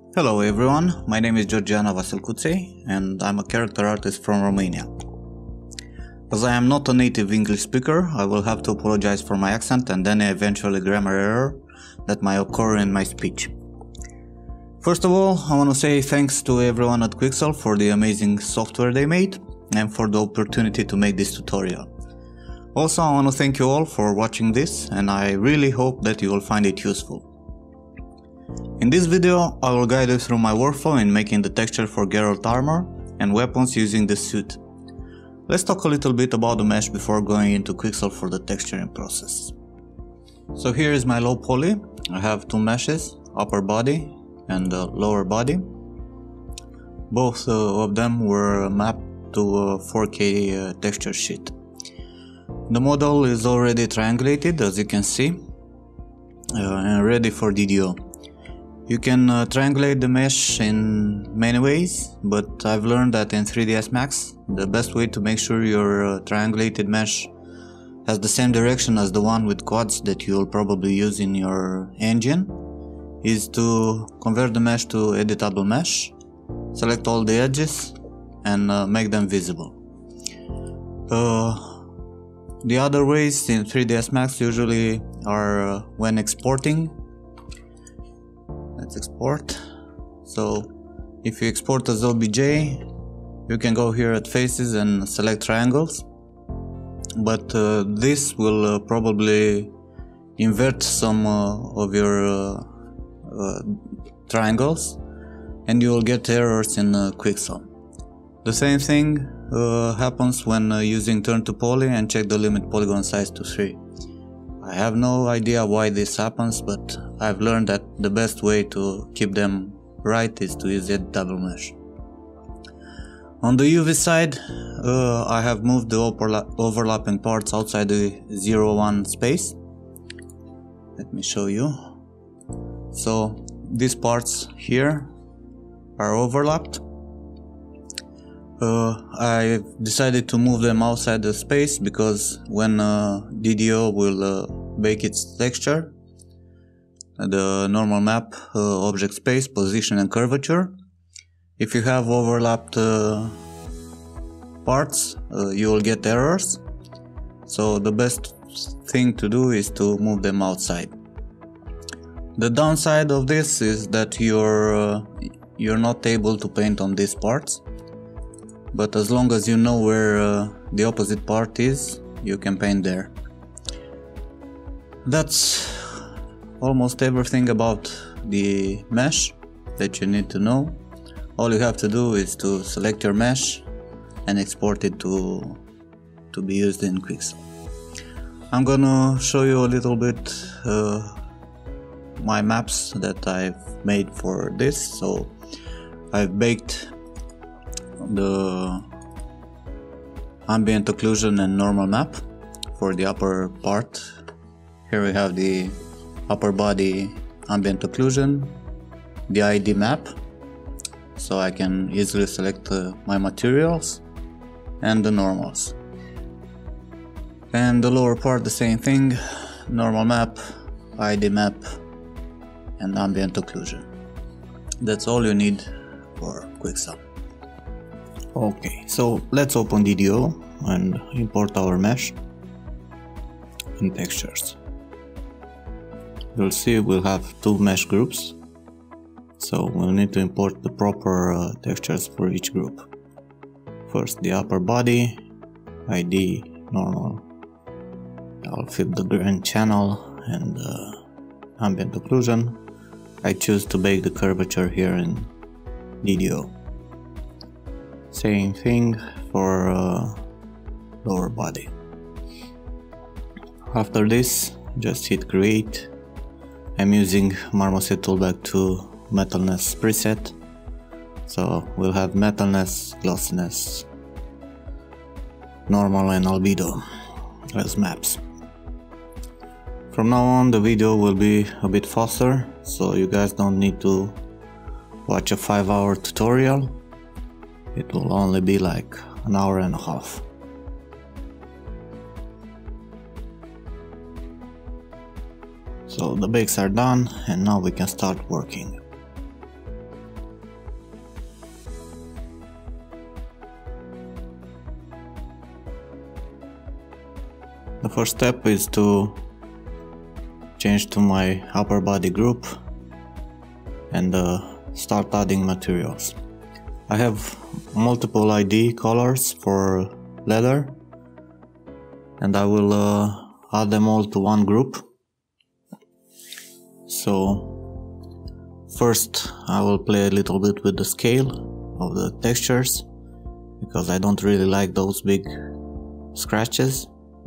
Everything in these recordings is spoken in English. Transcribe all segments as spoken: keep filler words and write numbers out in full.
Hello everyone, my name is Georgian Avasilcutei and I'm a character artist from Romania. As I am not a native English speaker, I will have to apologize for my accent and any eventually grammar error that might occur in my speech. First of all, I want to say thanks to everyone at Quixel for the amazing software they made and for the opportunity to make this tutorial. Also, I want to thank you all for watching this and I really hope that you will find it useful. In this video, I will guide you through my workflow in making the texture for Geralt armor and weapons using the suit. Let's talk a little bit about the mesh before going into Quixel for the texturing process. So here is my low poly. I have two meshes, upper body and uh, lower body. Both uh, of them were mapped to a four K uh, texture sheet. The model is already triangulated, as you can see, uh, and ready for D D O. You can uh, triangulate the mesh in many ways, but I've learned that in three D S Max, the best way to make sure your uh, triangulated mesh has the same direction as the one with quads that you'll probably use in your engine is to convert the mesh to editable mesh, select all the edges and uh, make them visible. Uh, the other ways in three D S Max usually are uh, when exporting. Let's export. So if you export as O B J, you can go here at faces and select triangles, but uh, this will uh, probably invert some uh, of your uh, uh, triangles and you will get errors in uh, Quixel. The same thing uh, happens when uh, using turn to poly and check the limit polygon size to three. I have no idea why this happens, but I've learned that the best way to keep them right is to use editable mesh. On the U V side, uh, I have moved the overla overlapping parts outside the zero one space. Let me show you. So these parts here are overlapped. Uh, I decided to move them outside the space because when uh, D D O will uh, bake its texture, the normal map, uh, object space, position and curvature, if you have overlapped uh, parts, uh, you will get errors. So the best thing to do is to move them outside. The downside of this is that you're, uh, you're not able to paint on these parts. But as long as you know where uh, the opposite part is, you can paint there. That's almost everything about the mesh that you need to know. All you have to do is to select your mesh and export it to, to be used in Quixel. I'm gonna show you a little bit uh, my maps that I've made for this. So I've baked the ambient occlusion and normal map for the upper part. Here we have the upper body ambient occlusion, the I D map, so I can easily select uh, my materials, and the normals. And the lower part the same thing, normal map, I D map and ambient occlusion. That's all you need for Quixel. Okay, so let's open D D O and import our mesh and textures. You'll see we'll have two mesh groups, so we'll need to import the proper uh, textures for each group. First the upper body, I D, normal. I'll fit the grain channel and uh, ambient occlusion. I choose to bake the curvature here in D D O. Same thing for uh, lower body. After this, just hit create. I'm using Marmoset Toolbag two metalness preset, so we'll have metalness, glossiness, normal and albedo as maps. From now on the video will be a bit faster, so you guys don't need to watch a five hour tutorial. It will only be like an hour and a half. So the bakes are done and now we can start working. first step is to change to my upper body group and uh, start adding materials. I have multiple I D colors for leather, and I will uh, add them all to one group. So first I will play a little bit with the scale of the textures, because I don't really like those big scratches.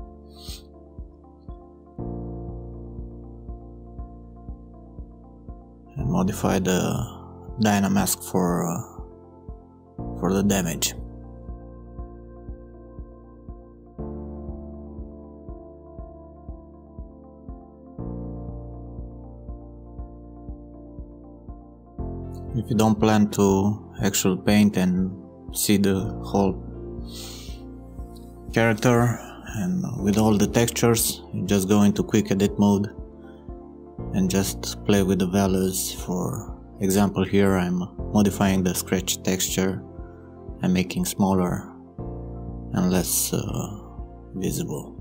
And modify the Dynamask for uh, for the damage. If you don't plan to actually paint and see the whole character and with all the textures, you just go into quick edit mode and just play with the values. For example, here I'm modifying the scratch texture and making smaller and less uh, visible.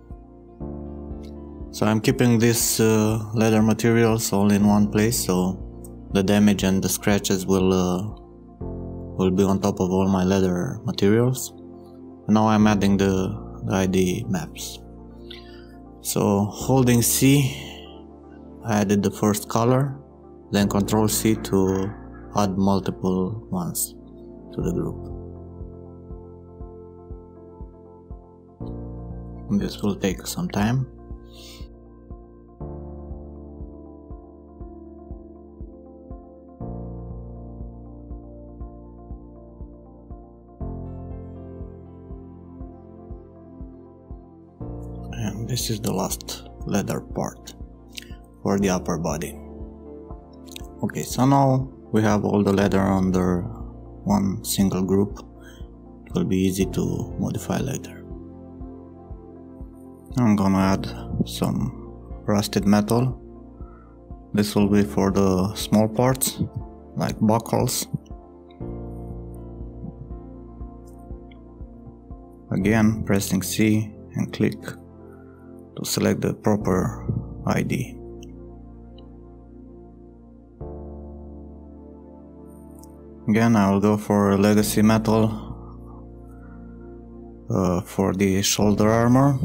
So I'm keeping these uh, leather materials all in one place, so the damage and the scratches will uh, will be on top of all my leather materials. And now I'm adding the, the I D maps. So holding C, I added the first color, then control C to add multiple ones to the group. And this will take some time. And this is the last leather part for the upper body. Okay, so now we have all the leather under one single group. It will be easy to modify later. I'm gonna add some rusted metal. This will be for the small parts, like buckles. Again, pressing C and click to select the proper I D. Again, I will go for legacy metal uh, for the shoulder armor.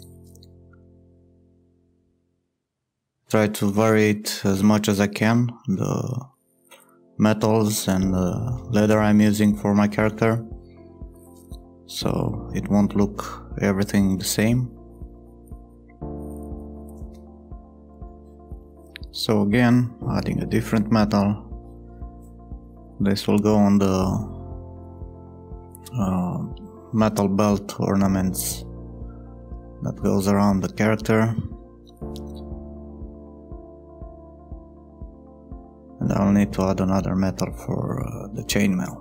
Try to vary it as much as I can, the metals and the leather I'm using for my character, so it won't look everything the same. So again, adding a different metal. This will go on the uh, metal belt ornaments that goes around the character. And I'll need to add another metal for uh, the chainmail.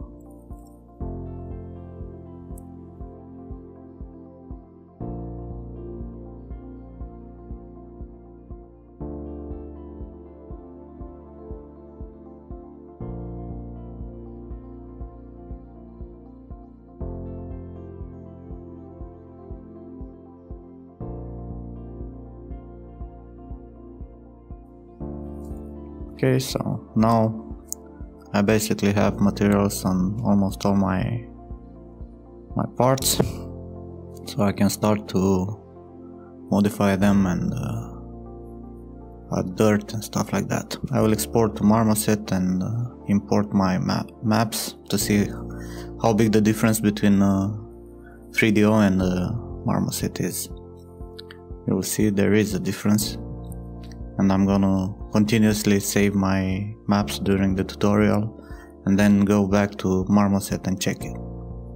Okay, so now I basically have materials on almost all my my parts, so I can start to modify them and uh, add dirt and stuff like that. I will export to Marmoset and uh, import my map maps to see how big the difference between uh, three D O and uh, Marmoset is. You will see there is a difference. And I'm gonna continuously save my maps during the tutorial and then go back to Marmoset and check it.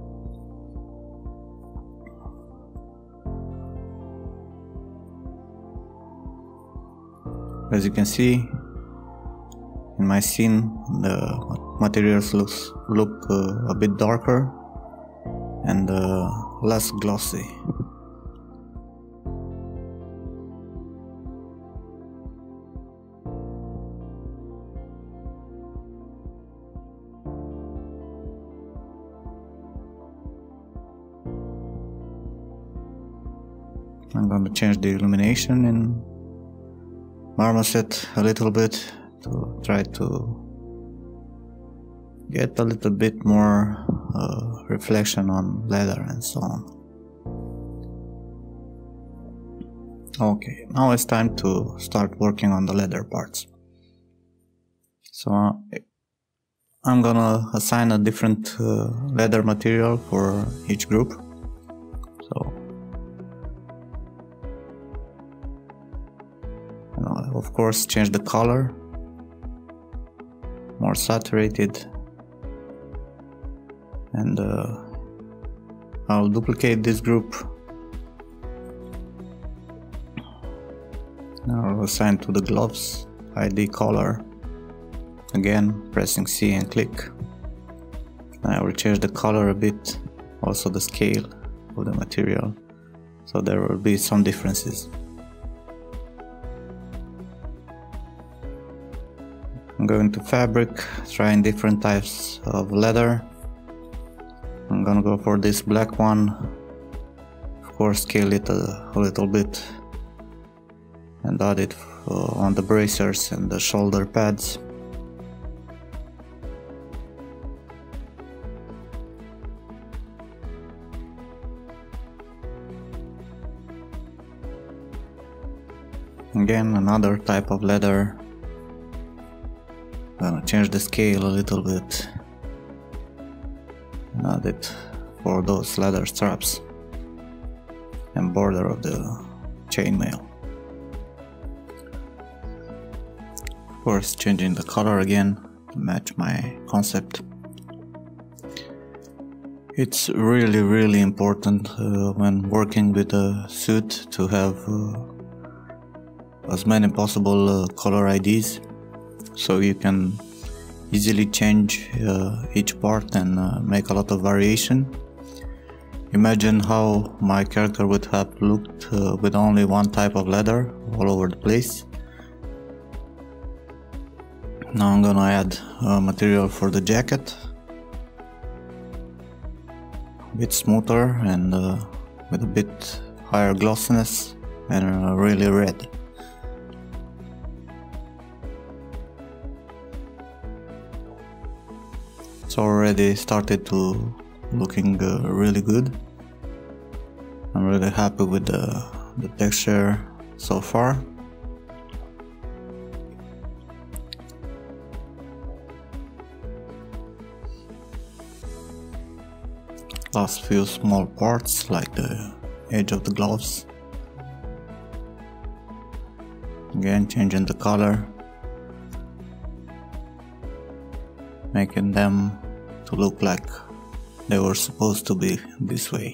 As you can see, in my scene the materials looks, look uh, a bit darker and uh, less glossy. I'm going to change the illumination in Marmoset a little bit to try to get a little bit more uh, reflection on leather and so on. Okay, now it's time to start working on the leather parts. So uh, I'm gonna assign a different uh, leather material for each group. So, you know, of course, change the color, more saturated, and uh, I'll duplicate this group. Now I'll assign to the gloves I D color. Again, pressing C and click. I will change the color a bit, also the scale of the material, so there will be some differences. I'm going to fabric, trying different types of leather. I'm gonna go for this black one, of course scale it a, a little bit and add it uh, on the bracers and the shoulder pads. Again, another type of leather. I'm gonna change the scale a little bit and add it for those leather straps and border of the chainmail. Of course, changing the color again to match my concept. It's really really important uh, when working with a suit to have uh, as many possible uh, color I Ds, so you can easily change uh, each part and uh, make a lot of variation. Imagine how my character would have looked uh, with only one type of leather all over the place. Now I'm gonna add uh, material for the jacket, a bit smoother and uh, with a bit higher glossiness and uh, really red. It's already started to looking uh, really good. I'm really happy with the, the texture so far. Last few small parts like the edge of the gloves. Again, changing the color, making them to look like they were supposed to be this way.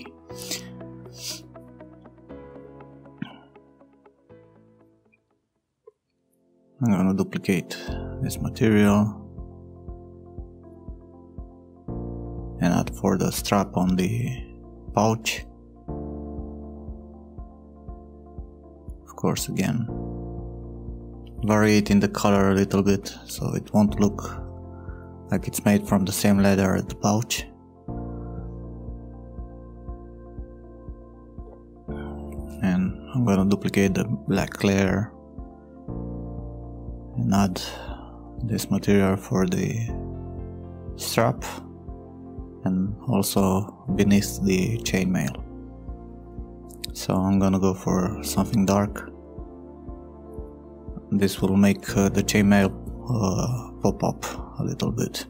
I'm gonna duplicate this material and add for the strap on the pouch. Of course, again, variating the color a little bit so it won't look like it's made from the same leather at the pouch. And I'm gonna duplicate the black layer and add this material for the strap and also beneath the chainmail. So I'm gonna go for something dark. This will make uh, the chainmail uh, pop up a little bit.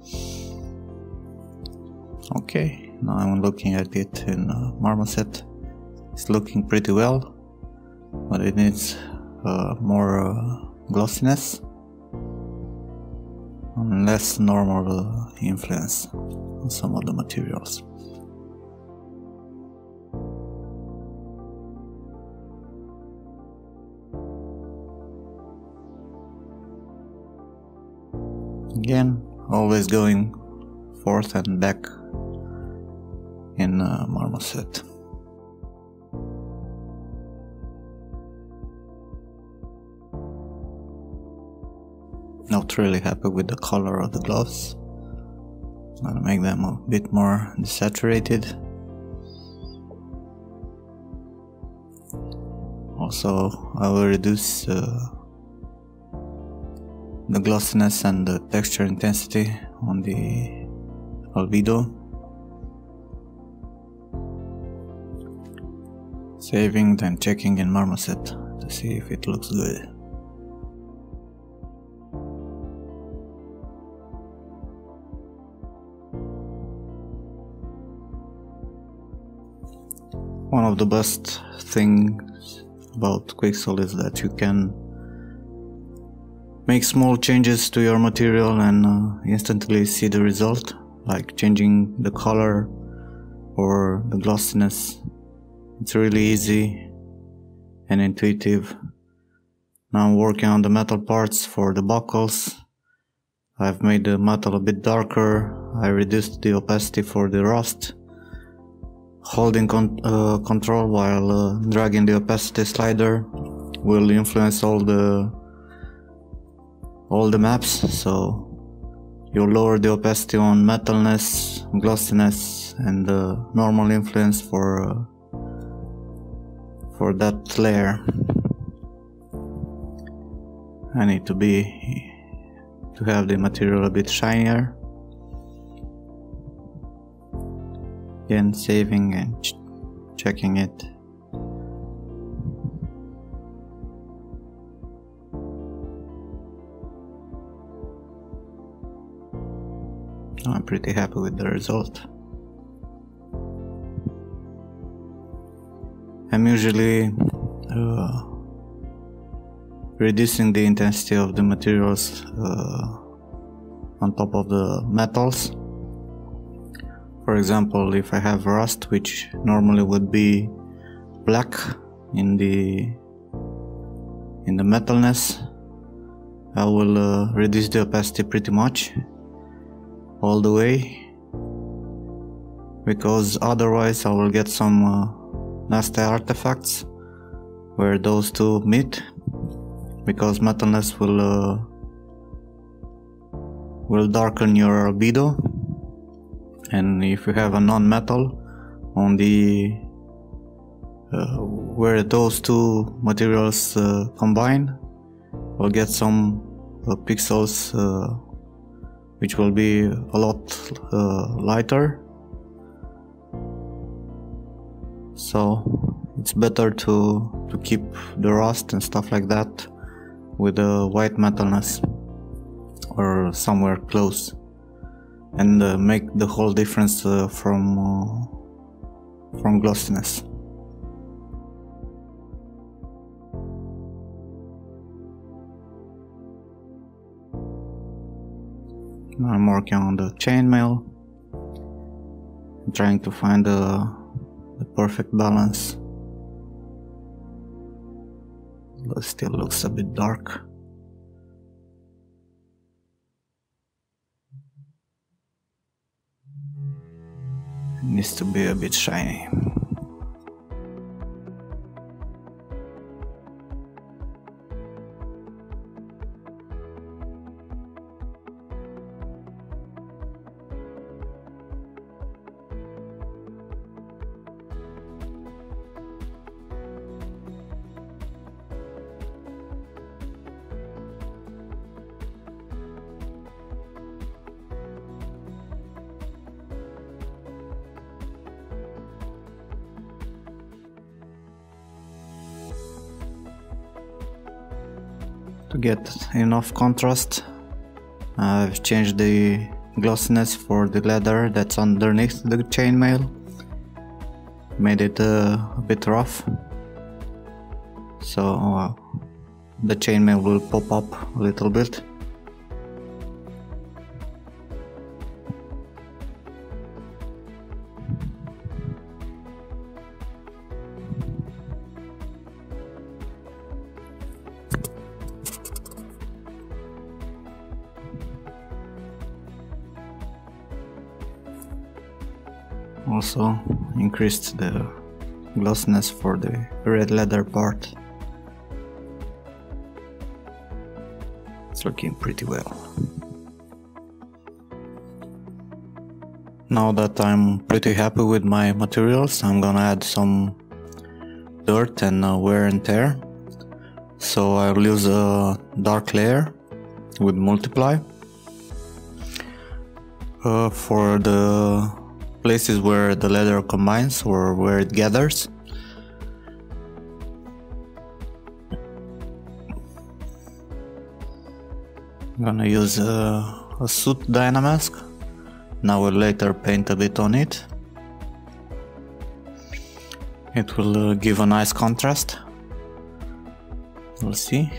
Okay, now I'm looking at it in uh, Marmoset. It's looking pretty well, but it needs uh, more uh, glossiness and less normal uh, influence on some of the materials. Again, always going forth and back in uh, Marmoset. Not really happy with the color of the gloves. I'm gonna make them a bit more desaturated. Also, I will reduce uh, the glossiness and the texture intensity on the albedo. Saving, then checking in Marmoset to see if it looks good. One of the best things about Quixel is that you can make small changes to your material and uh, instantly see the result, like changing the color or the glossiness. It's really easy and intuitive. Now I'm working on the metal parts for the buckles. I've made the metal a bit darker. I reduced the opacity for the rust. Holding con uh, control while uh, dragging the opacity slider will influence all the all the maps, so you lower the opacity on metalness, glossiness, and the normal influence for uh, for that layer. I need to be to have the material a bit shinier. Again, saving and ch checking it. I'm pretty happy with the result. I'm usually uh, reducing the intensity of the materials uh, on top of the metals. For example, if I have rust, which normally would be black in the in the metalness, I will uh, reduce the opacity pretty much all the way, because otherwise I will get some uh, nasty artifacts where those two meet, because metalness will uh, will darken your albedo. And if you have a non-metal on the uh, where those two materials uh, combine, we'll get some uh, pixels uh, which will be a lot uh, lighter. So it's better to to keep the rust and stuff like that with a white metalness or somewhere close, and uh, make the whole difference uh, from uh, from glossiness. Now I'm working on the chainmail, trying to find the, the perfect balance. It still looks a bit dark. It needs to be a bit shiny. To get enough contrast, I've changed the glossiness for the leather that's underneath the chainmail, made it uh, a bit rough, so uh, the chainmail will pop up a little bit. Also increased the glossiness for the red leather part. It's looking pretty well. Now that I'm pretty happy with my materials, I'm gonna add some dirt and uh, wear and tear. So I'll use a dark layer with multiply uh, for the places where the leather combines or where it gathers. I'm gonna use a, a soot Dynamask. Now we'll later paint a bit on it. It will uh, give a nice contrast. We'll see.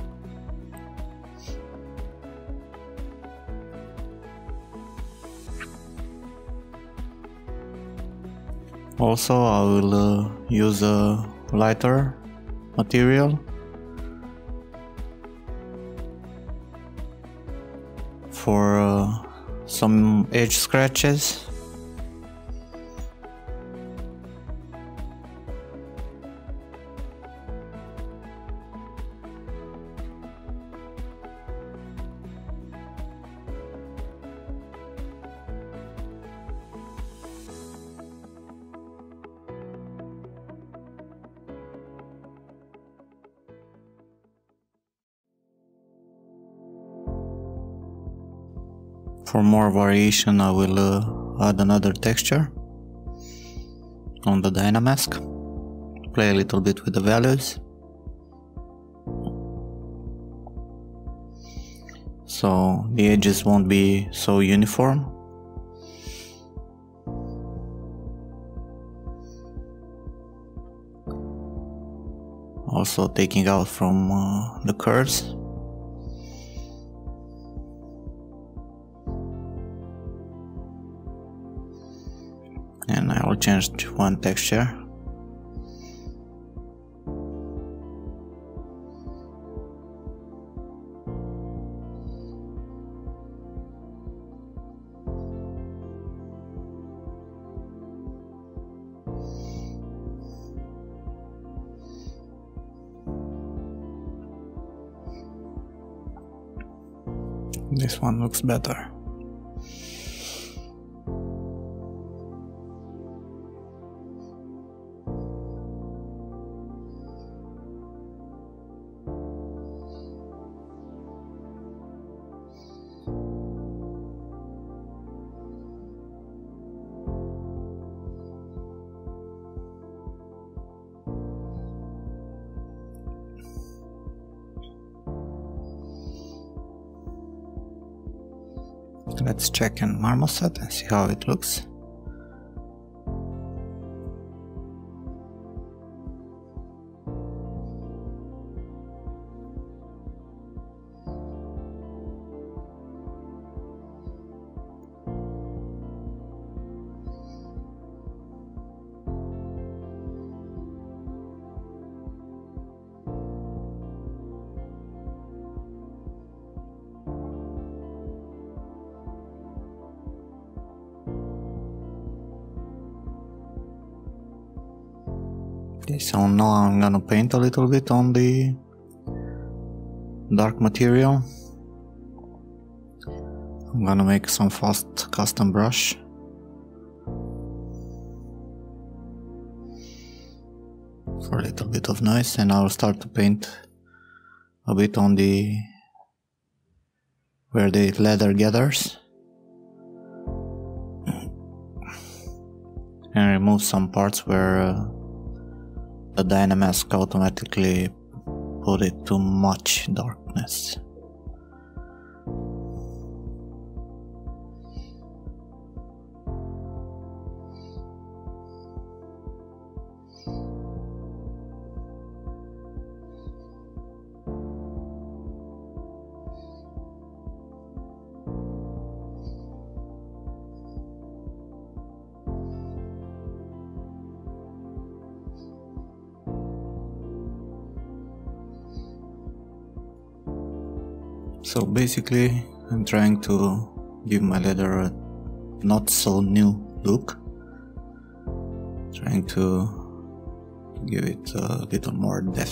Also, I will uh, use a lighter material for uh, some edge scratches. For more variation, I will uh, add another texture on the Dynamask, play a little bit with the values. So the edges won't be so uniform. Also taking out from uh, the curves. And I will change one texture. This one looks better. Let's check in Marmoset and see how it looks. Okay, so now I'm gonna paint a little bit on the dark material. I'm gonna make some fast custom brush. For a little bit of noise, and I'll start to paint a bit on the where the leather gathers. And remove some parts where uh, the Dynamask automatically put it too much darkness. So basically I'm trying to give my leather a not so new look, trying to give it a little more depth.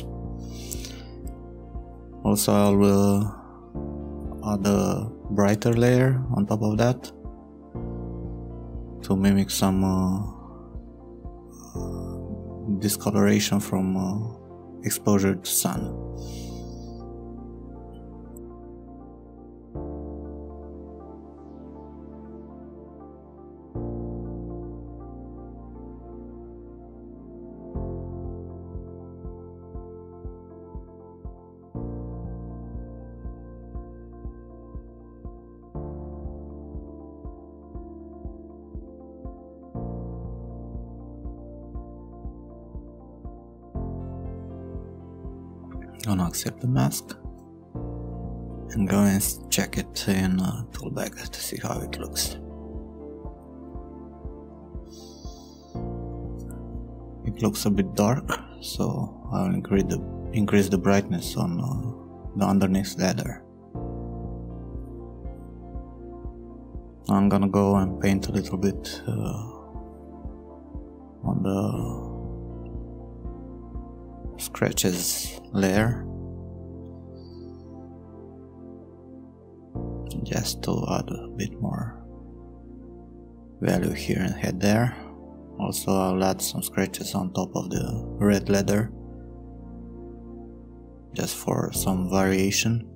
Also I will add a brighter layer on top of that to mimic some uh, discoloration from uh, exposure to sun. Gonna accept the mask and go and check it in a tool bag to see how it looks. It looks a bit dark, so I'll increase the, increase the brightness on uh, the underneath ladder. I'm gonna go and paint a little bit uh, on the scratches layer, just to add a bit more value here and head there. Also, I'll add some scratches on top of the red leather, just for some variation.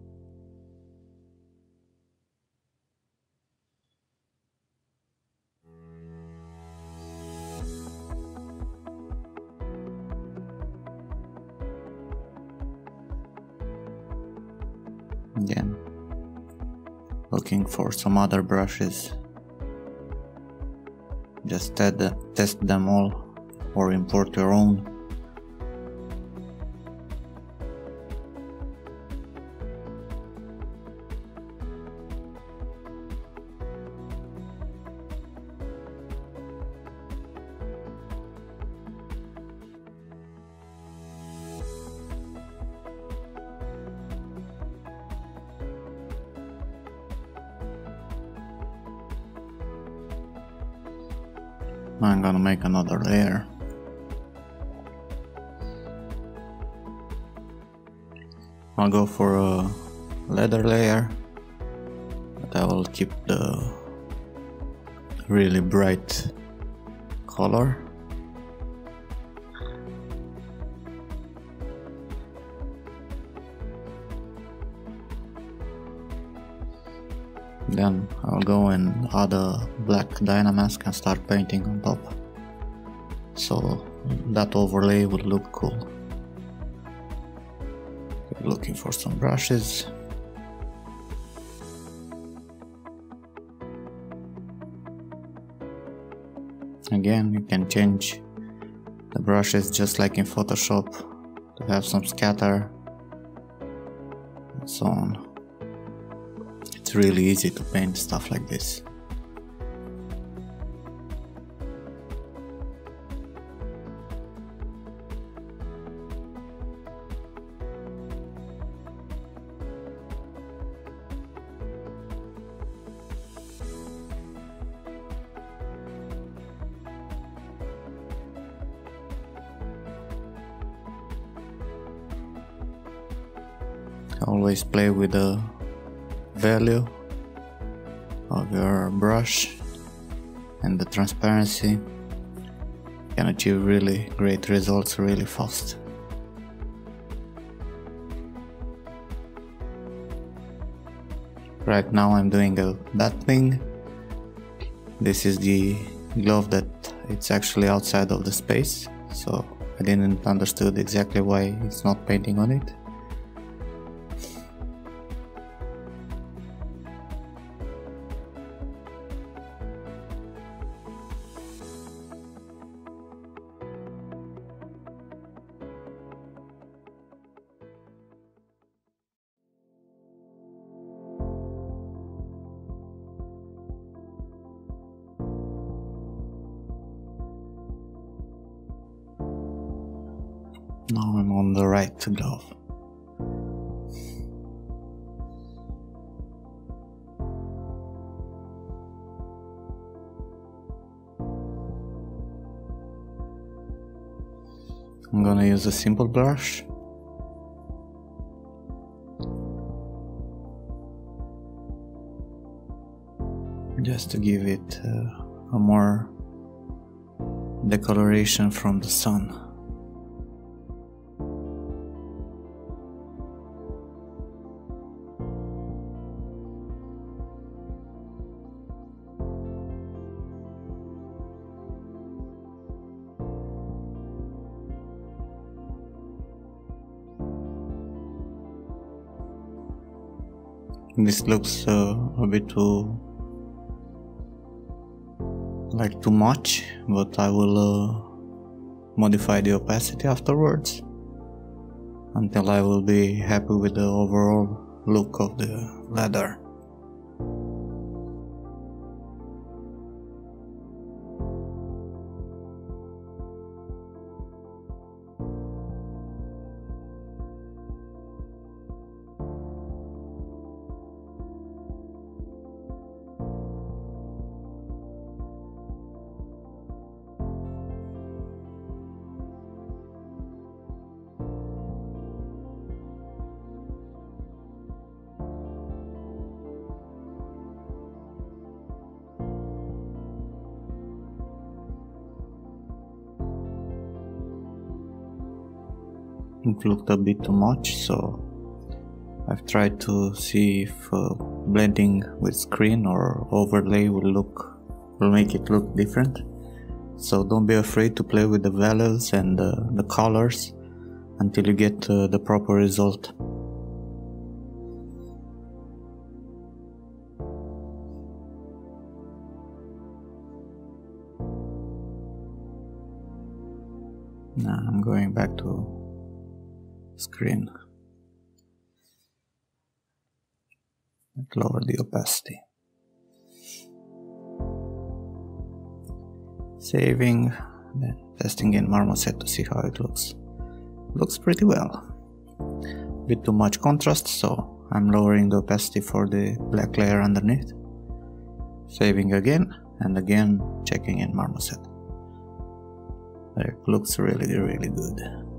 Again, looking for some other brushes, just test them all or import your own. I'm gonna make another layer. I'll go for a leather layer, but I will keep the really bright color. Then I'll go and add a black Dynamask and start painting on top, so that overlay would look cool. Looking for some brushes. Again, you can change the brushes just like in Photoshop to have some scatter and so on. It's really easy to paint stuff like this. Always play with the value of your brush and the transparency. You can achieve really great results really fast. Right now I'm doing a battling. This is the glove that it's actually outside of the space, so I didn't understood exactly why it's not painting on it. Now I'm on the right glove. I'm gonna use a simple brush. Just to give it uh, a more decoloration from the sun. This looks uh, a bit too like too much, but I will uh, modify the opacity afterwards until I will be happy with the overall look of the leather. It looked a bit too much, so I've tried to see if uh, blending with screen or overlay will look will make it look different. So don't be afraid to play with the values and uh, the colors until you get uh, the proper result. Now I'm going back to screen. Lower the opacity. Saving, then testing in Marmoset to see how it looks. Looks pretty well. A bit too much contrast, so I'm lowering the opacity for the black layer underneath. Saving again, and again checking in Marmoset. It looks really, really good.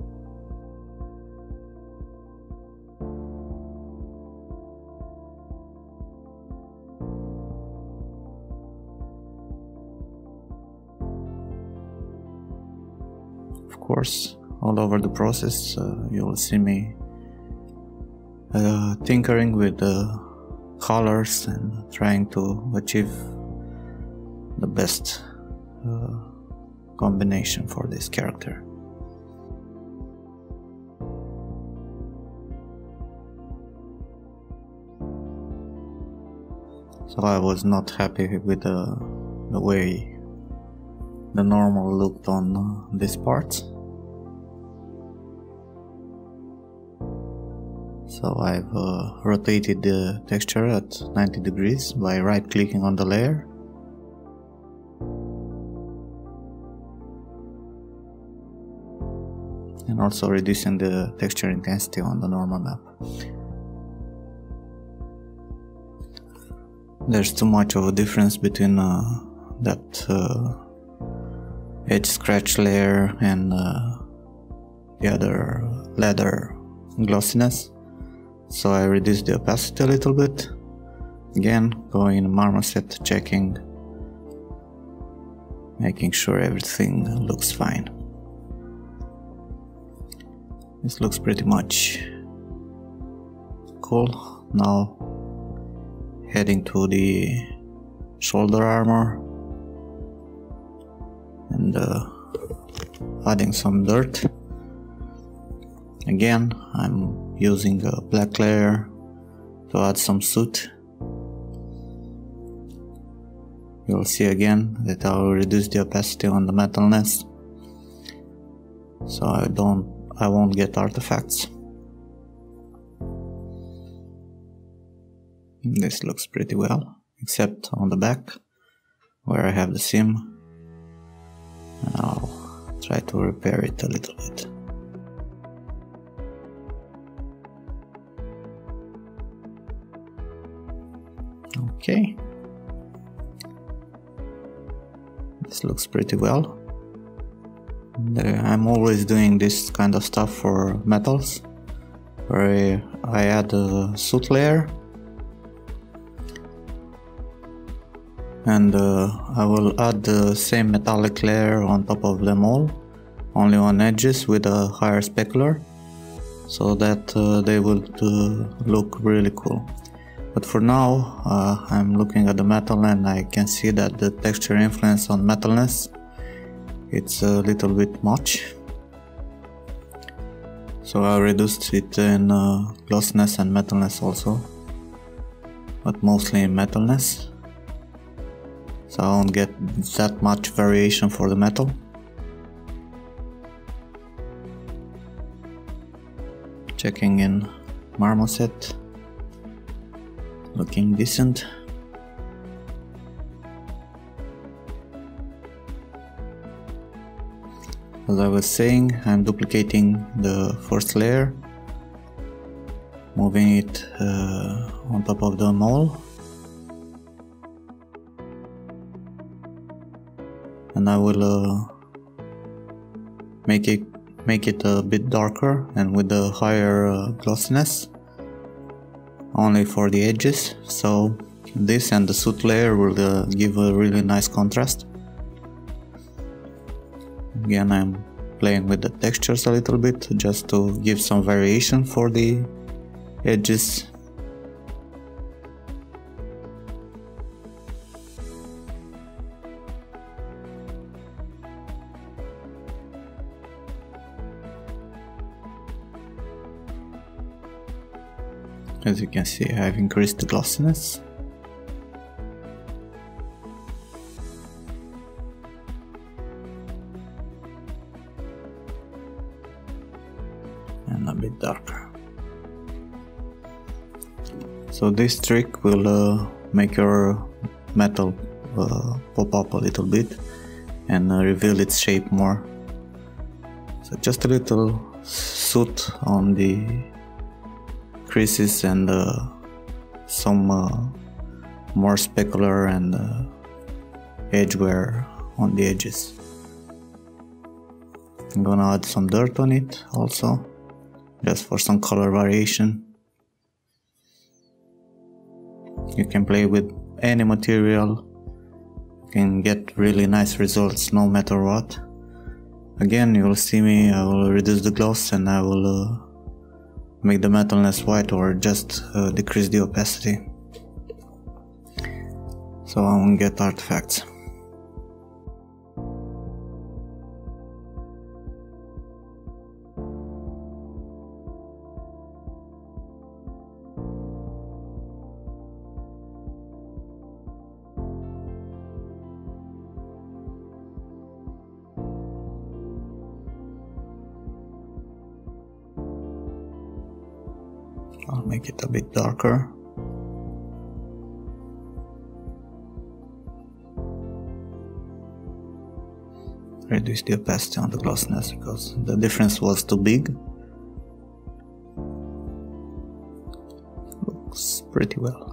Of course, all over the process uh, you will see me uh, tinkering with the colors and trying to achieve the best uh, combination for this character. So I was not happy with the, the way the normal looked on uh, this part. So I've uh, rotated the texture at ninety degrees by right clicking on the layer. And also reducing the texture intensity on the normal map. There's too much of a difference between uh, that uh, edge scratch layer and uh, the other leather glossiness. So I reduced the opacity a little bit. Again, going in Marmoset, checking, making sure everything looks fine. This looks pretty much cool. Now heading to the shoulder armor and uh, adding some dirt. Again, I'm using a black layer to add some soot. You'll see again that I will reduce the opacity on the metalness, so I don't, I won't get artifacts. This looks pretty well, except on the back where I have the seam, and I'll try to repair it a little bit. Okay, this looks pretty well. I'm always doing this kind of stuff for metals, where I add a soot layer and uh, I will add the same metallic layer on top of them all, only on edges with a higher specular, so that uh, they will uh, look really cool. But for now uh, I'm looking at the metal and I can see that the texture influence on metalness, it's a little bit much. So I reduced it in uh, glossiness and metalness also, but mostly in metalness, so I won't get that much variation for the metal. Checking in marmoset, looking decent. As I was saying, I'm duplicating the first layer, moving it uh, on top of the mole, and I will uh, make it make it a bit darker and with a higher uh, glossiness, only for the edges. So this and the soot layer will uh, give a really nice contrast. Again, I'm playing with the textures a little bit just to give some variation for the edges. As you can see, I've increased the glossiness. And a bit darker. So this trick will uh, make your metal uh, pop up a little bit and uh, reveal its shape more. So just a little soot on the creases and uh, some uh, more specular and uh, edge wear on the edges. I'm gonna add some dirt on it also, just for some color variation. You can play with any material, you can get really nice results no matter what. Again, you will see me, I will reduce the gloss and I will uh, make the metalness white or just uh, decrease the opacity, so I won't get artifacts. I'll make it a bit darker. Reduce the opacity on the glossiness because the difference was too big. Looks pretty well.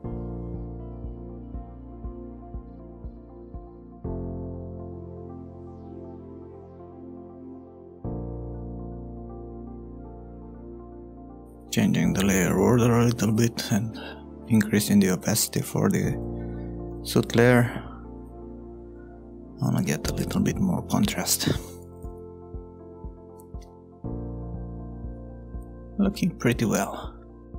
Changing the layer order a little bit and increasing the opacity for the soot layer. I wanna get a little bit more contrast. Looking pretty well.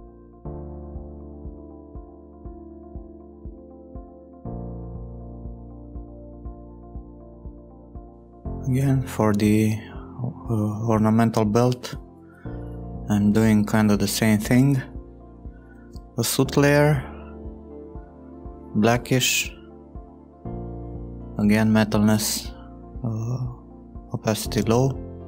Again, for the uh, ornamental belt, I'm doing kind of the same thing. A soot layer, blackish, again metalness, uh, opacity low.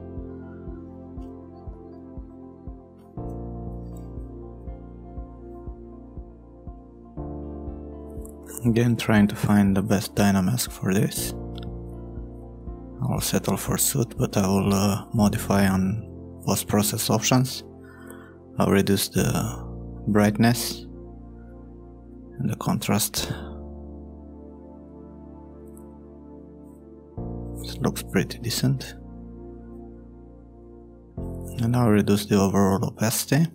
Again, trying to find the best Dynamask for this. I'll settle for soot, but I will uh, modify on post-process options. I'll reduce the brightness and the contrast. It looks pretty decent. And I'll reduce the overall opacity.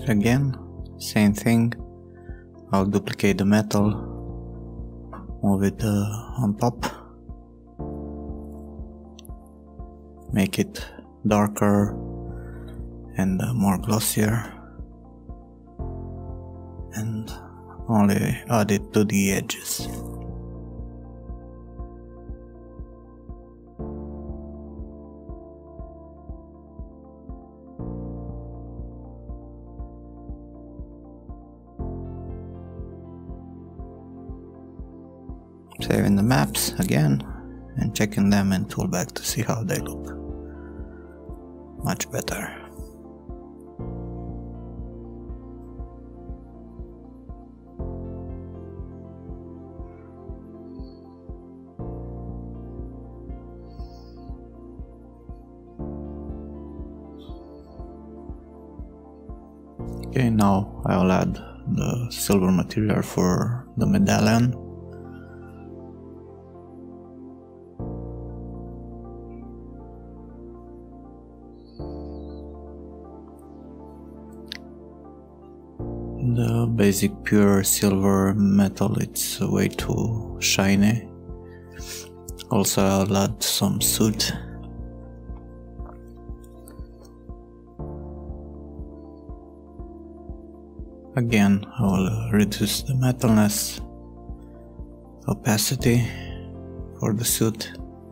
Again, same thing. I'll duplicate the metal, move it uh, on top, make it darker and uh, more glossier, and only add it to the edges. Saving the maps again and checking them in Toolbag to see how they look. Much better. Okay, now I'll add the silver material for the medallion. The basic pure silver metal, it's way too shiny. Also I'll add some soot. Again, I will reduce the metalness, opacity for the soot.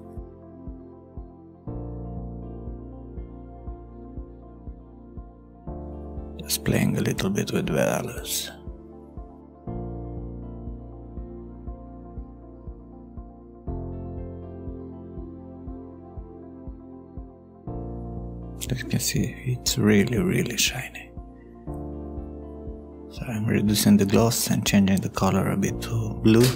Just playing a little bit with values. As you can see, it's really really shiny. So I'm reducing the gloss and changing the color a bit to blue.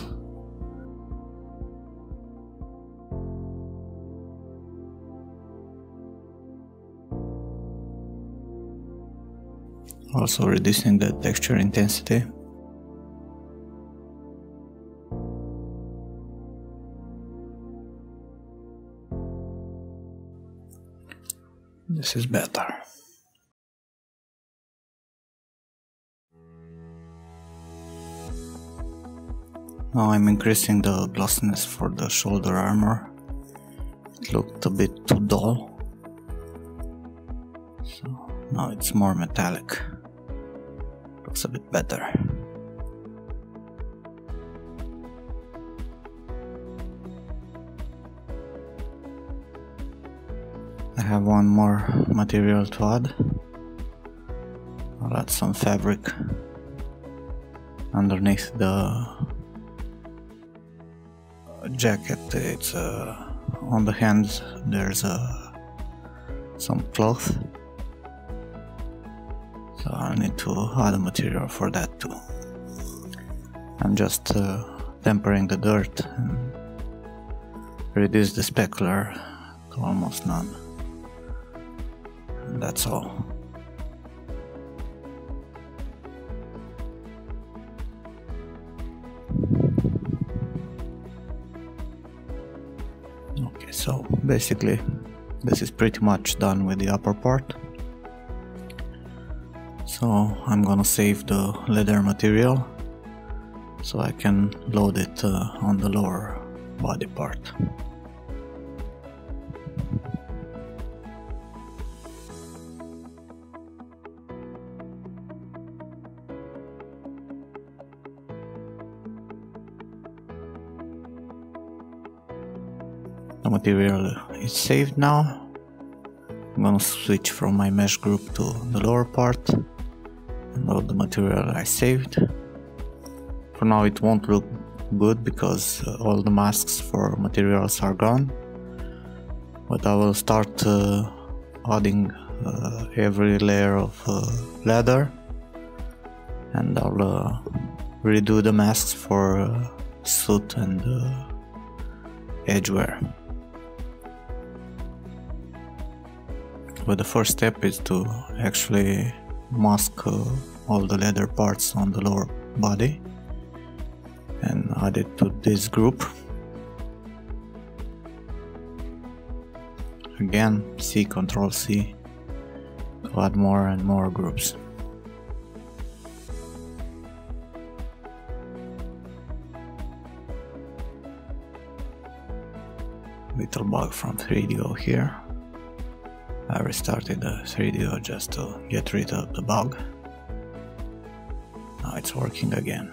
Also reducing the texture intensity. This is better. Now I'm increasing the glossiness for the shoulder armor. It looked a bit too dull. So now it's more metallic. Looks a bit better. I have one more material to add. I'll add some fabric underneath the jacket. It's uh, on the hands there's uh, some cloth. So I need to add a material for that too. I'm just uh, tempering the dirt and reduce the specular to almost none. And that's all. Okay, so basically this is pretty much done with the upper part. So I'm gonna save the leather material so I can load it uh, on the lower body part. The material is saved now. I'm gonna switch from my mesh group to the lower part and load the material I saved. For now it won't look good because uh, all the masks for materials are gone, but I will start uh, adding uh, every layer of uh, leather, and I'll uh, redo the masks for uh, suit and uh, edgewear. But the first step is to actually mask uh, all the leather parts on the lower body and add it to this group. Again, C, Control C to add more and more groups. little bug from three D O here. I restarted the three D O just to get rid of the bug. Now it's working again.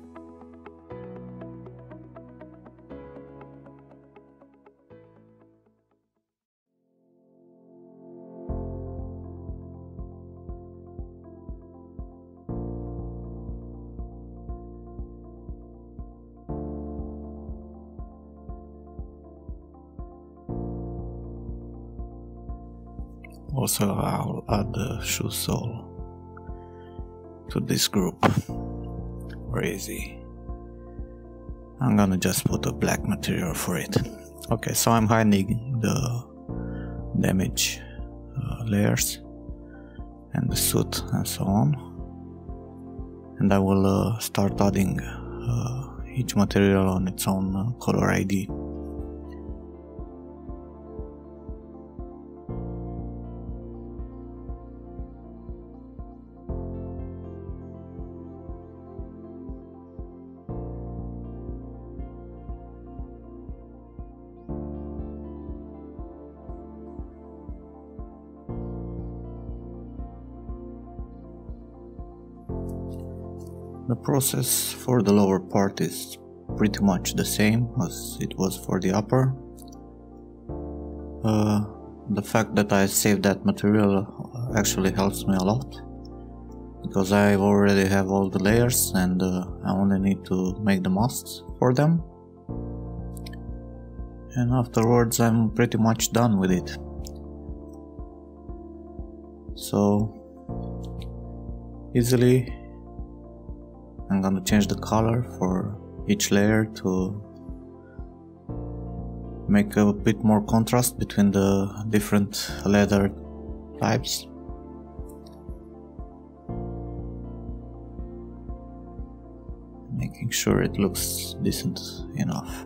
Also, I'll add the shoe sole to this group. Crazy. I'm gonna just put a black material for it. Okay, so I'm hiding the damage uh, layers and the suit and so on. And I will uh, start adding uh, each material on its own uh, color I D. The process for the lower part is pretty much the same as it was for the upper. Uh, the fact that I saved that material actually helps me a lot, because I already have all the layers and uh, I only need to make the masks for them. And afterwards I'm pretty much done with it. So easily I'm gonna change the color for each layer to make a bit more contrast between the different leather types. Making sure it looks decent enough.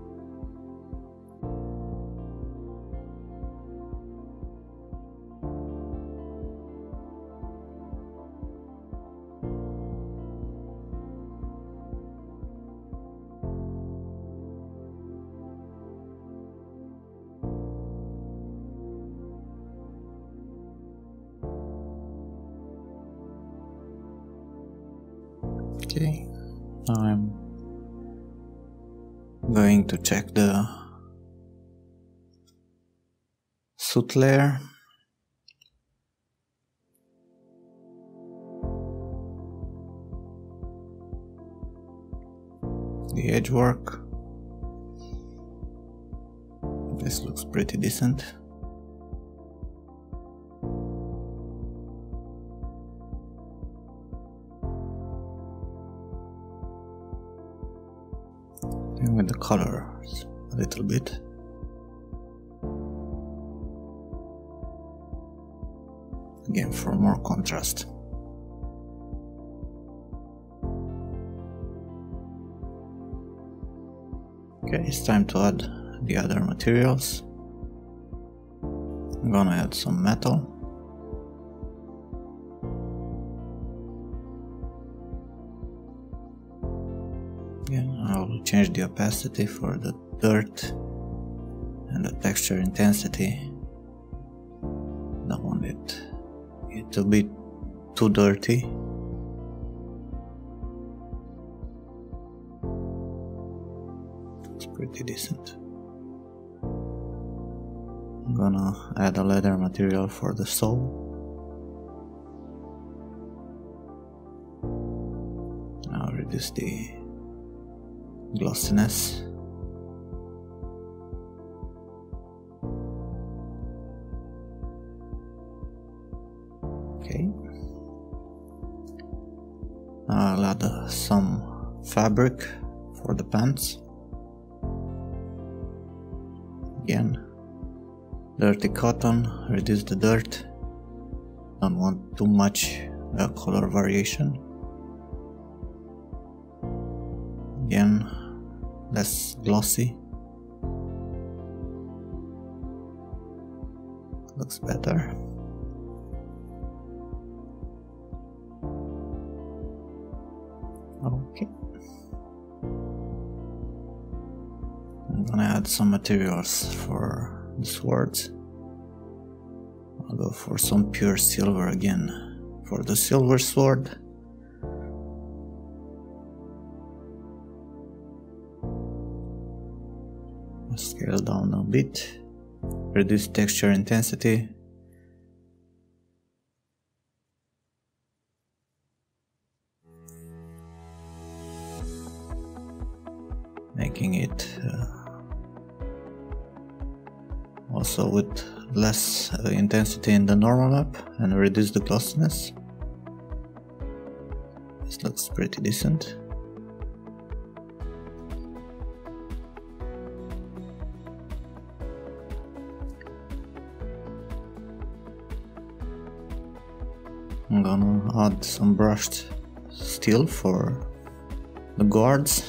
Okay, now I'm going to check the suit layer. The edge work. This looks pretty decent. With the colors a little bit. Again, for more contrast. Okay, it's time to add the other materials. I'm gonna add some metal. Again, I'll change the opacity for the dirt and the texture intensity. Don't want it, it to be too dirty. It's pretty decent. I'm gonna add a leather material for the sole. I'll reduce the glossiness. Okay. Now I'll add uh, some fabric for the pants. Again, dirty cotton, reduce the dirt. Don't want too much uh, color variation. Again, less glossy. Looks better. Okay. I'm gonna add add some materials for the swords. I'll go for some pure silver again for the silver sword. I'll scale down a bit, reduce texture intensity. Making it uh, also with less uh, intensity in the normal map and reduce the glossiness. This looks pretty decent. I'm gonna add some brushed steel for the guards.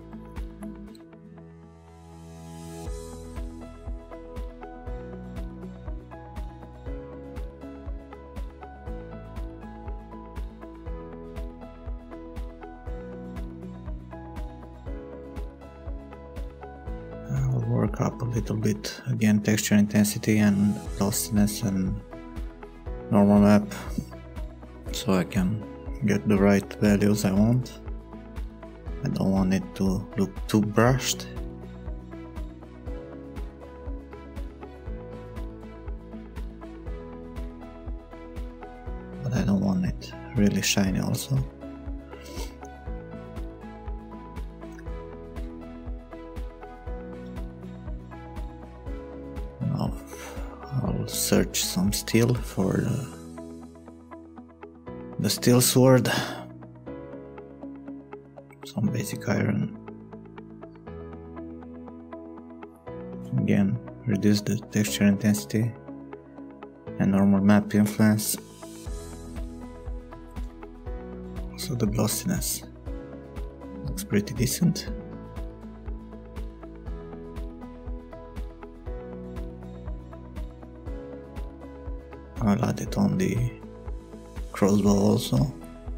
I'll work up a little bit again, texture intensity and glossiness and normal map, so I can get the right values I want. I don't want it to look too brushed. But I don't want it really shiny also. Now I'll search some steel for the, the steel sword. Some basic iron. Again, reduce the texture intensity and normal map influence. So the glossiness looks pretty decent. I'll add it on the crossbow also.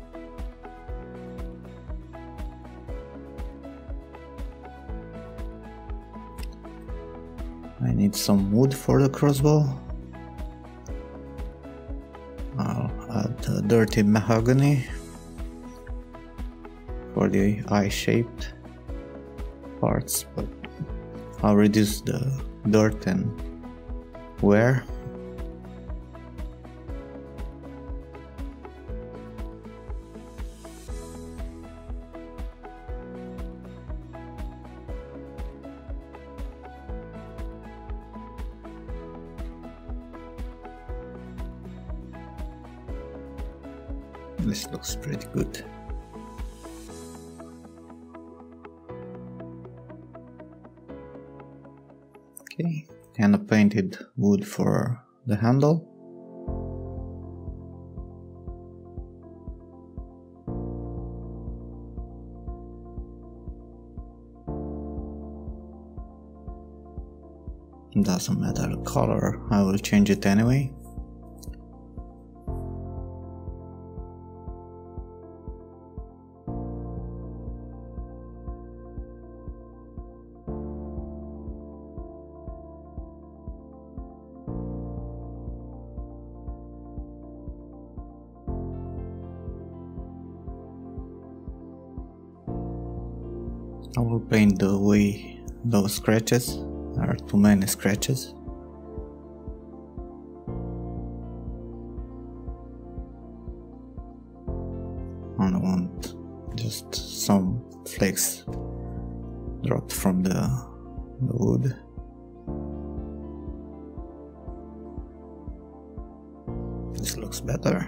I need some wood for the crossbow. I'll add uh, dirty mahogany for the eye-shaped parts, but I'll reduce the dirt and wear. This looks pretty good. Okay, and a painted wood for the handle. Doesn't matter the color, I will change it anyway. I will paint the way those scratches, there are too many scratches. And I want just some flakes dropped from the, the wood. This looks better.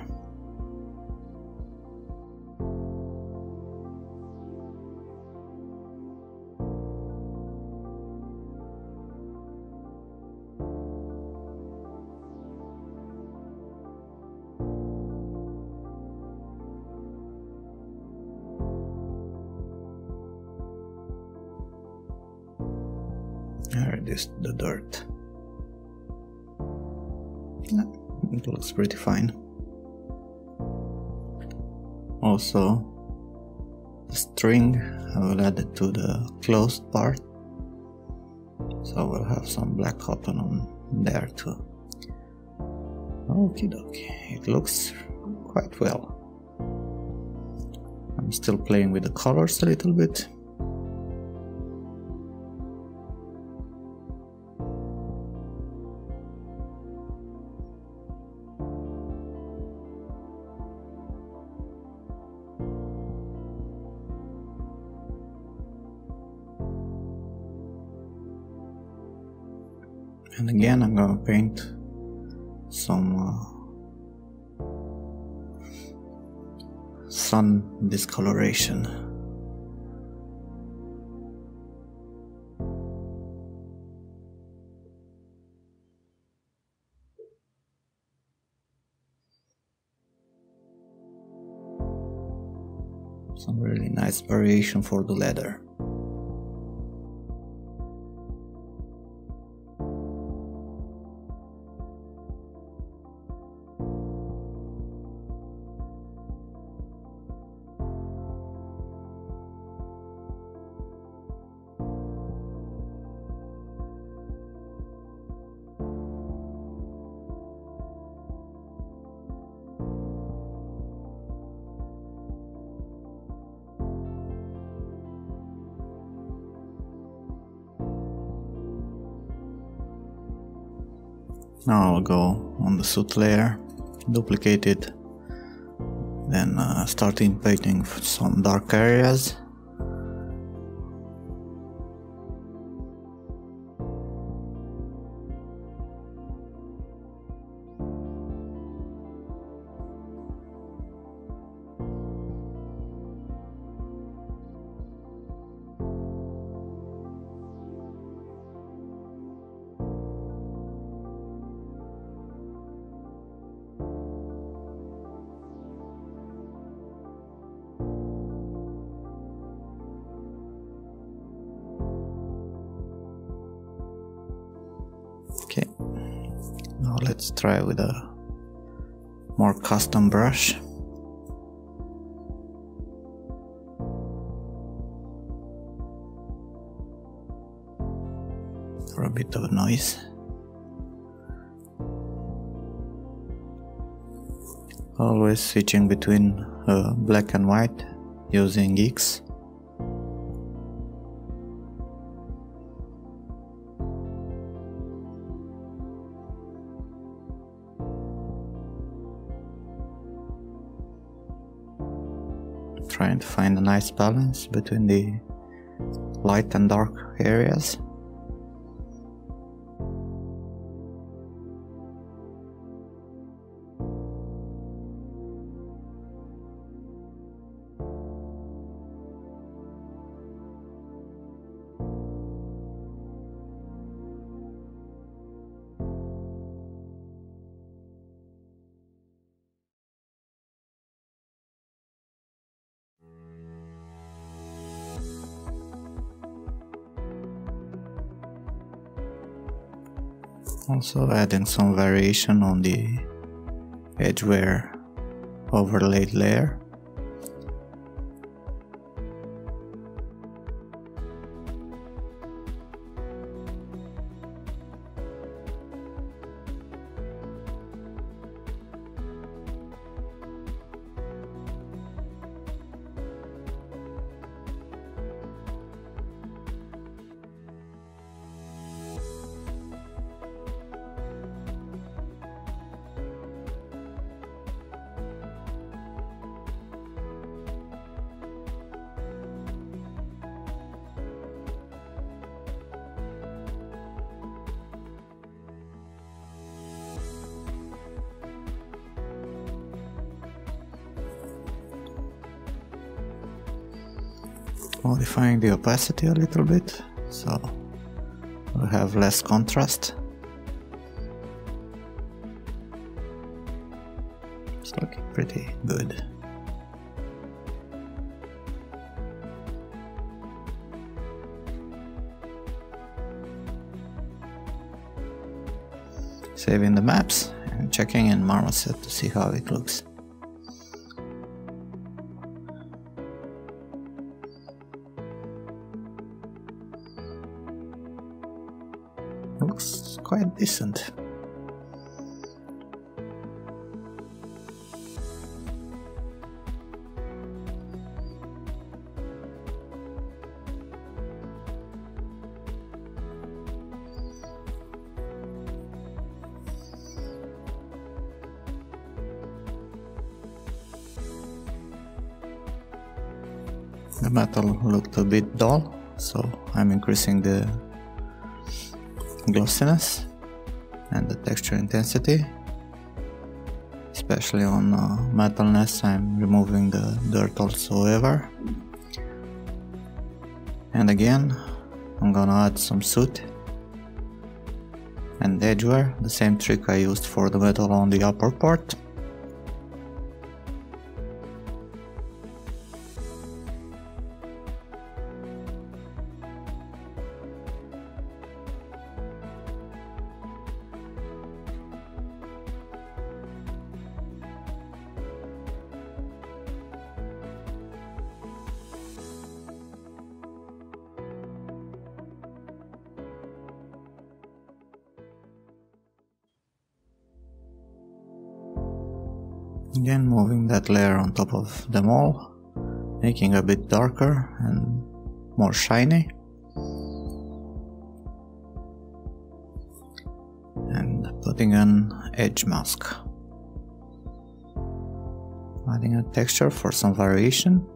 I reduced the dirt. Yeah, it looks pretty fine. Also, the string, I will add it to the closed part. So we'll have some black cotton on there too. Okie dokie, it looks quite well. I'm still playing with the colors a little bit. And again, I'm gonna paint some uh, sun discoloration. Some really nice variation for the leather. Now I'll go on the soot layer, duplicate it, then uh, start in painting some dark areas. Okay, now let's try with a more custom brush. For a bit of noise. Always switching between uh, black and white using X. Trying to find a nice balance between the light and dark areas. Also adding some variation on the edgeware overlaid layer. Modifying the opacity a little bit, so we have less contrast. It's looking pretty good. Saving the maps and checking in Marmoset to see how it looks. quite decent. The metal looked a bit dull, so I'm increasing the glossiness and the texture intensity. Especially on uh, metalness, I'm removing the dirt also ever. And again, I'm gonna add some soot and edgeware, the same trick I used for the metal on the upper part. Again, moving that layer on top of them all, making a bit darker and more shiny. And putting an edge mask. Adding a texture for some variation.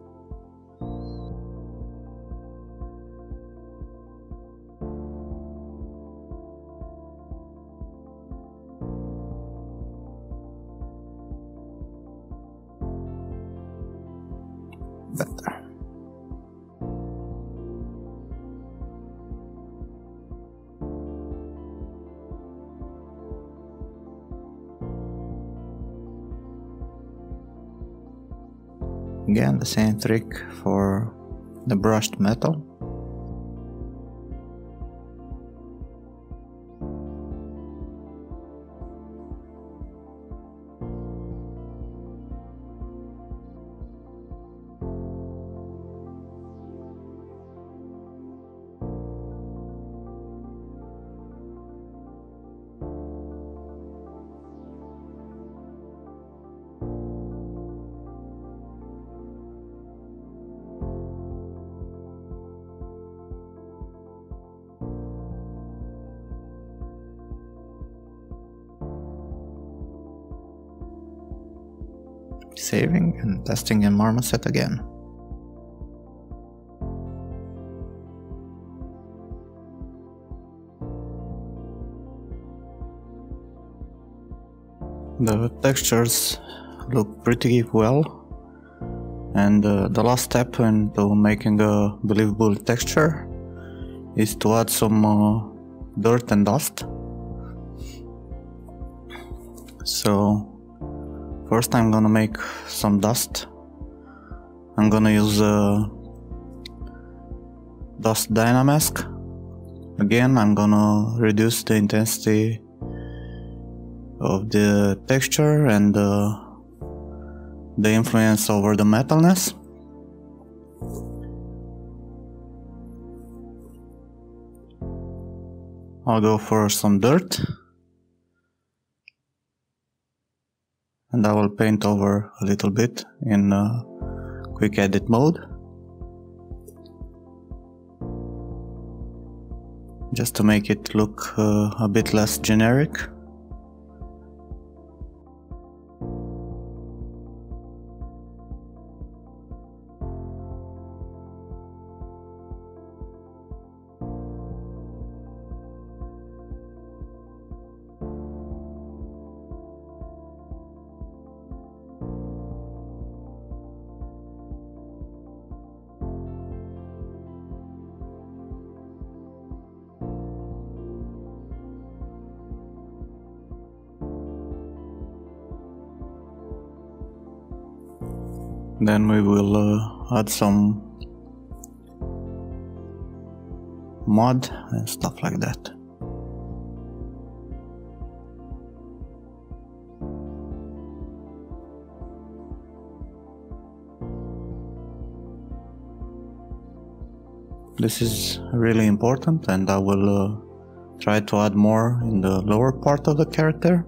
Better. Again, the same trick for the brushed metal. Saving and testing in Marmoset again. The textures look pretty well, and uh, the last step into making a believable texture is to add some uh, dirt and dust. So first I'm gonna make some dust. I'm gonna use a dust Dynamask. Again, I'm gonna reduce the intensity of the texture and uh, the influence over the metalness. I'll go for some dirt. And I will paint over a little bit in uh, quick edit mode, just to make it look uh, a bit less generic. Then we will uh, add some mud and stuff like that. This is really important, and I will uh, try to add more in the lower part of the character.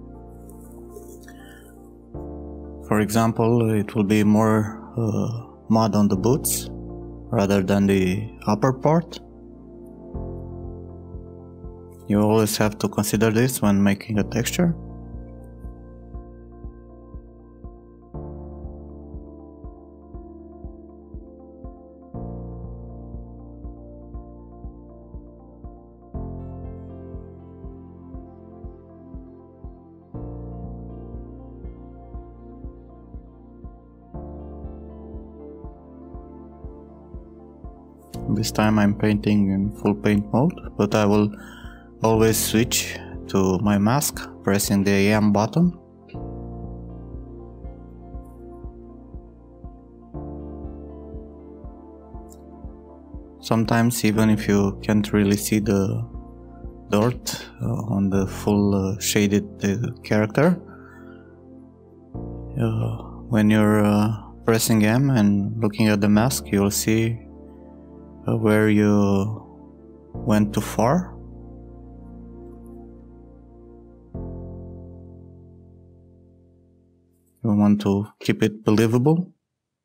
For example, it will be more uh, mud on the boots rather than the upper part. You always have to consider this when making a texture. This time I'm painting in full paint mode, but I will always switch to my mask, pressing the A M button. Sometimes, even if you can't really see the dirt uh, on the full uh, shaded uh, character, uh, when you're uh, pressing M and looking at the mask, you'll see uh, where you went too far. You want to keep it believable.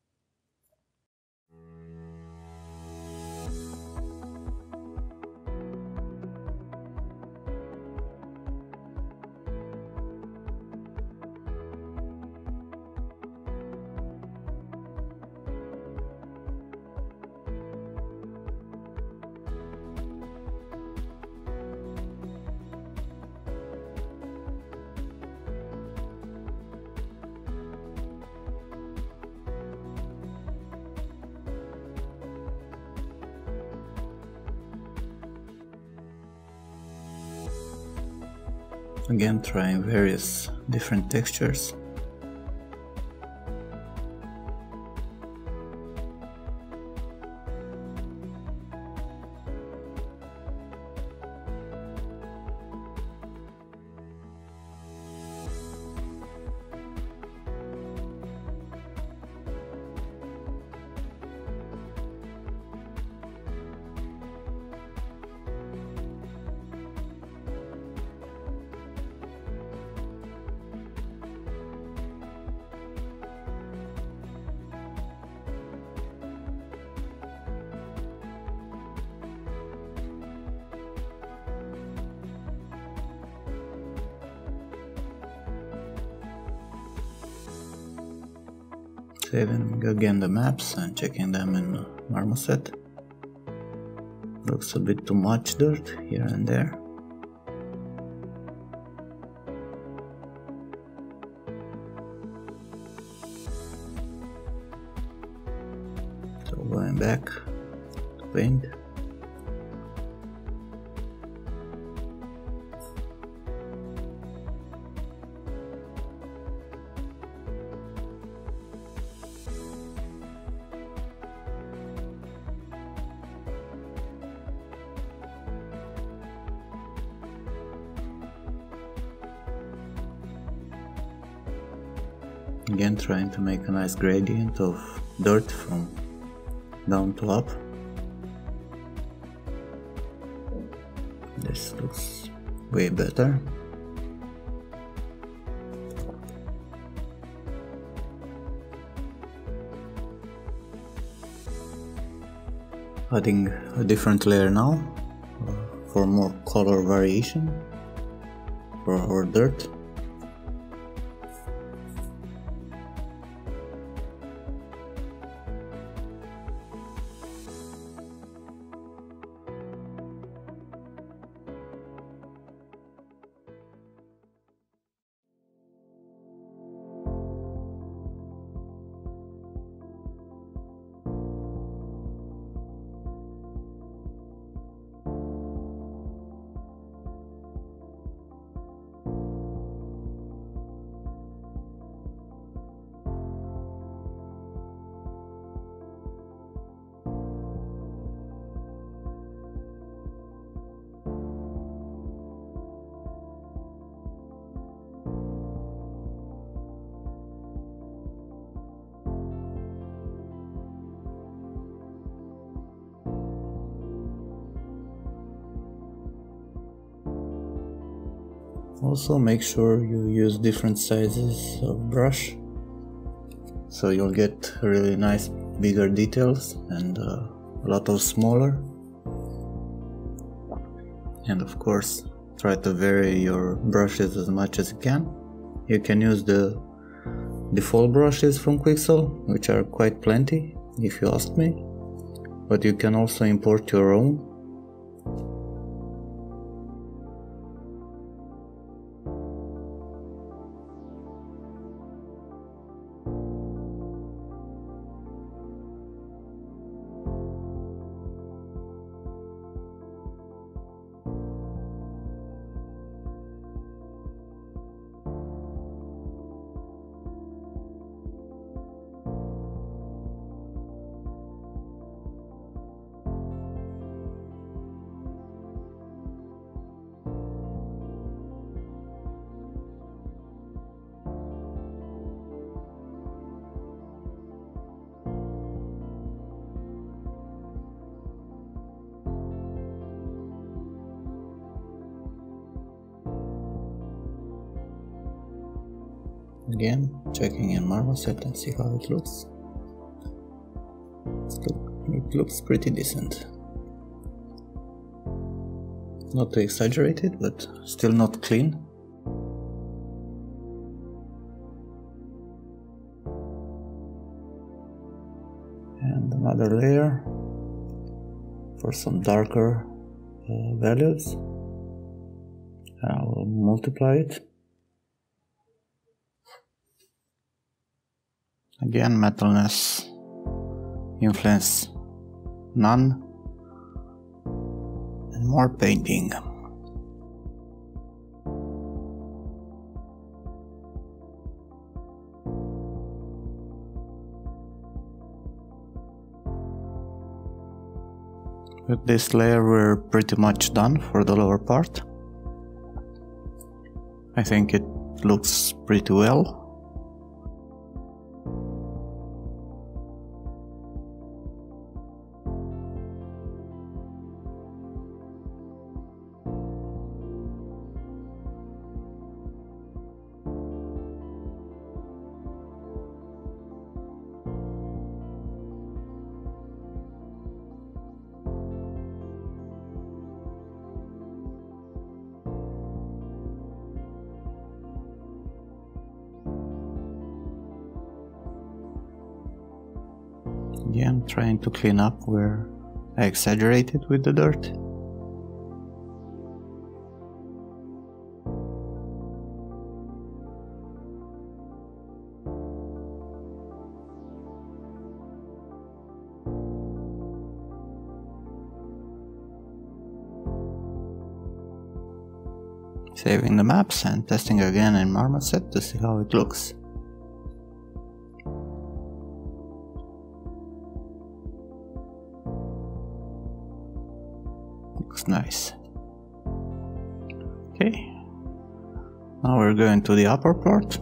Again, trying various different textures. Saving again the maps and checking them in Marmoset. Looks a bit too much dirt here and there. So going back to paint. Again, trying to make a nice gradient of dirt from down to up. This looks way better. Adding a different layer now uh, for more color variation for our dirt. Also make sure you use different sizes of brush, so you'll get really nice bigger details and uh, a lot of smaller. And of course try to vary your brushes as much as you can. You can use the default brushes from Quixel, which are quite plenty if you ask me, but you can also import your own. Again, checking in Marmoset and see how it looks. It looks pretty decent. Not too exaggerated, but still not clean. And another layer for some darker uh, values. I will multiply it. Again, metalness, influence none, and more painting. With this layer we're pretty much done for the lower part. I think it looks pretty well. Again, trying to clean up where I exaggerated with the dirt. Saving the maps and testing again in Marmoset to see how it looks. Looks nice. Okay, now we're going to the upper part.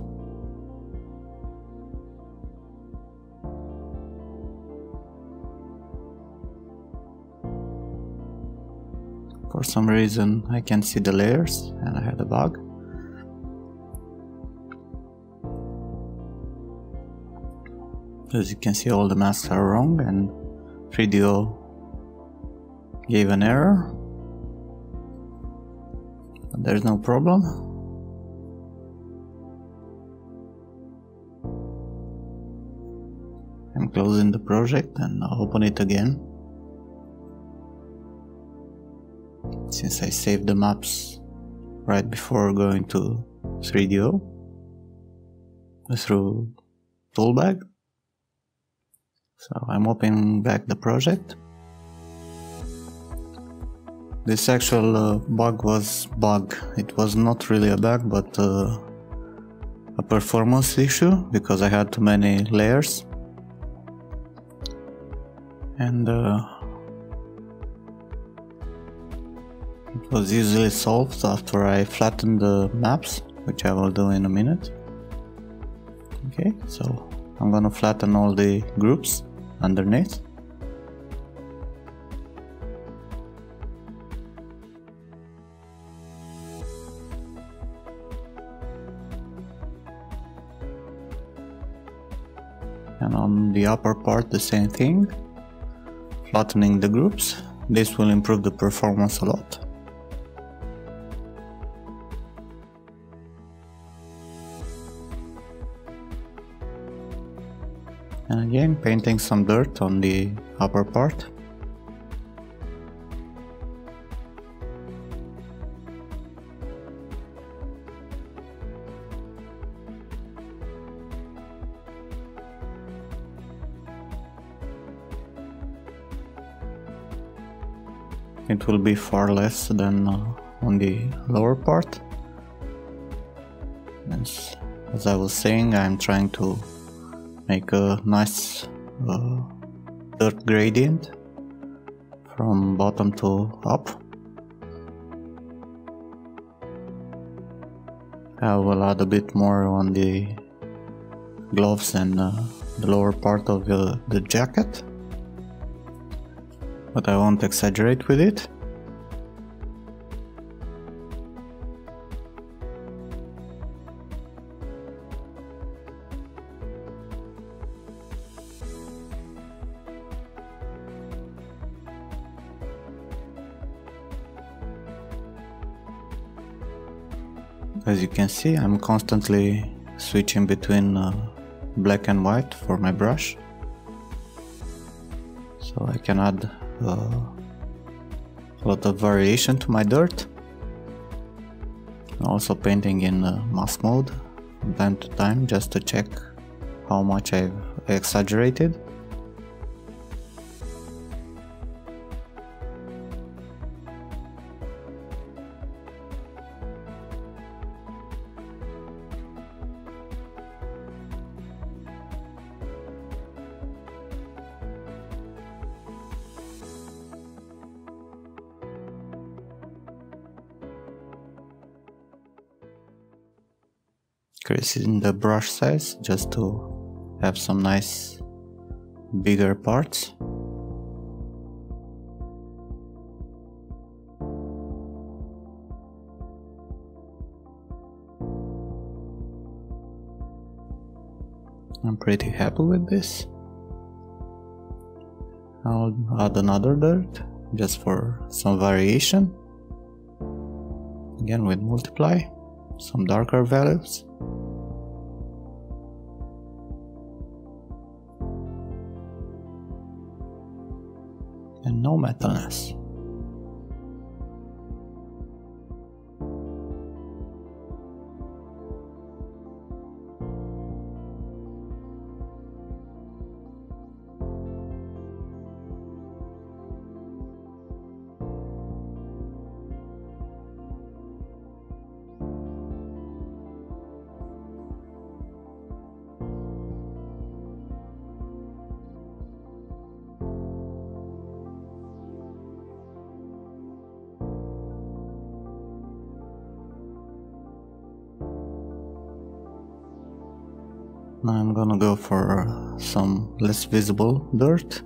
For some reason I can't see the layers and I had a bug. As you can see, all the masks are wrong and three D O gave an error. But there's no problem. I'm closing the project and I'll open it again. Since I saved the maps right before going to three D O through Toolbag. So I'm opening back the project. This actual uh, bug was bug. It was not really a bug, but uh, a performance issue because I had too many layers. And uh, it was easily solved after I flattened the maps, which I will do in a minute. Okay, so I'm gonna flatten all the groups underneath. And on the upper part the same thing, flattening the groups. This will improve the performance a lot. And again, painting some dirt on the upper part. It will be far less than uh, on the lower part. As, as I was saying, I'm trying to make a nice uh, dirt gradient from bottom to up. I will add a bit more on the gloves and uh, the lower part of the, the jacket, but I won't exaggerate with it. As you can see, I'm constantly switching between uh, black and white for my brush, so I can add uh, a lot of variation to my dirt. Also painting in uh, mask mode from time to time, just to check how much I've exaggerated. Increasing the brush size just to have some nice bigger parts. I'm pretty happy with this. I'll add another dirt just for some variation. Again with multiply, some darker values. And no metalness. Now I'm gonna go for some less visible dirt.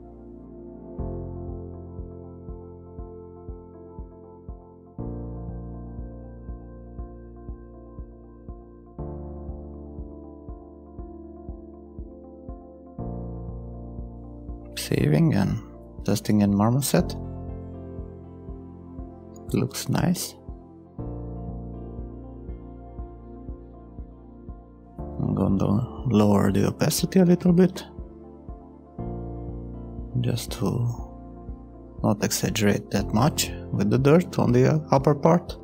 Saving and testing in Marmoset. Looks nice. I'm going to lower the opacity a little bit, just to not exaggerate that much with the dirt on the upper part.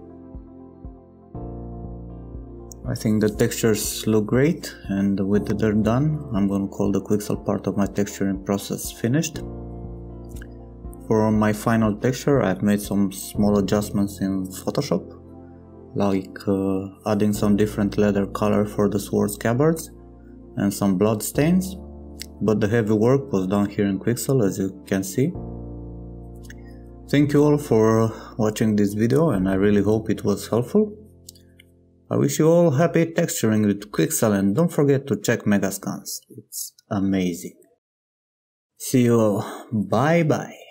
I think the textures look great, and with the dirt done, I'm going to call the Quixel part of my texturing process finished. For my final texture, I've made some small adjustments in Photoshop, like uh, adding some different leather color for the sword scabbards and some blood stains, but the heavy work was done here in Quixel, as you can see. Thank you all for watching this video, and I really hope it was helpful. I wish you all happy texturing with Quixel, and don't forget to check Megascans, it's amazing. See you all, bye bye.